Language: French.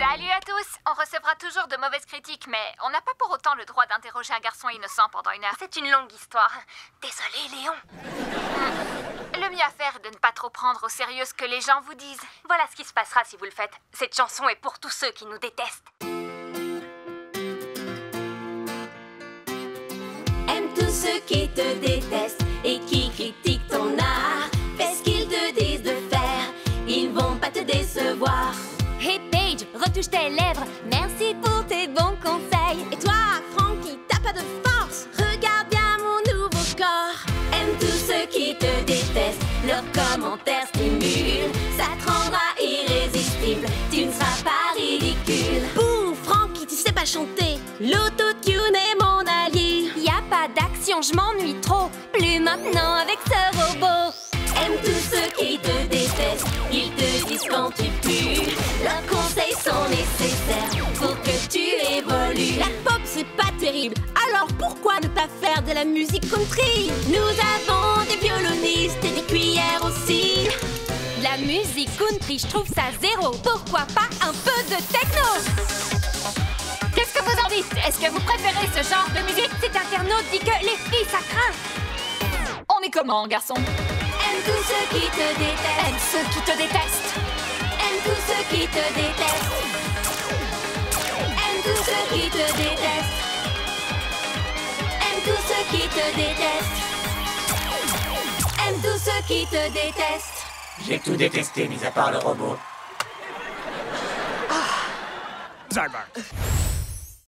Salut à tous! On recevra toujours de mauvaises critiques, mais on n'a pas pour autant le droit d'interroger un garçon innocent pendant 1 heure. C'est une longue histoire. Désolé, Léon. Le mieux à faire est de ne pas trop prendre au sérieux ce que les gens vous disent. Voilà ce qui se passera si vous le faites. Cette chanson est pour tous ceux qui nous détestent. Aime tous ceux qui te détestent et qui critiquent ton art. Fais ce qu'ils te disent de faire, ils vont pas te décevoir. Hey Paige, retouche tes lèvres. Merci pour tes bons conseils. Et toi, Frankie, t'as pas de force. Regarde bien mon nouveau corps. Aime tous ceux qui te détestent, leurs commentaires stimulent. Ça te rendra irrésistible, tu ne seras pas ridicule. Bouh, Frankie, tu sais pas chanter. L'autotune est mon allié. Y a pas d'action, je m'ennuie trop. Plus maintenant avec ce robot. Aime tous ceux qui te détestent, ils te disent quand tu pues. Leurs conseils sont nécessaires pour que tu évolues. La pop, c'est pas terrible. Alors pourquoi ne pas faire de la musique country? Nous avons des violonistes et des cuillères aussi. La musique country, je trouve ça zéro. Pourquoi pas un peu de techno? Qu'est-ce que vous en dites? Est-ce que vous préférez ce genre de musique? Cet internaute dit que les filles, ça craint. On est comment, garçon? Aime tous ceux qui te détestent. Aime ceux qui te détestent. Aime tous ceux qui te détestent. Aime tous ceux qui te détestent. Aime tous ceux qui te détestent. Aime tous ceux qui te détestent. J'ai tout détesté, mis à part le robot. Zarbar.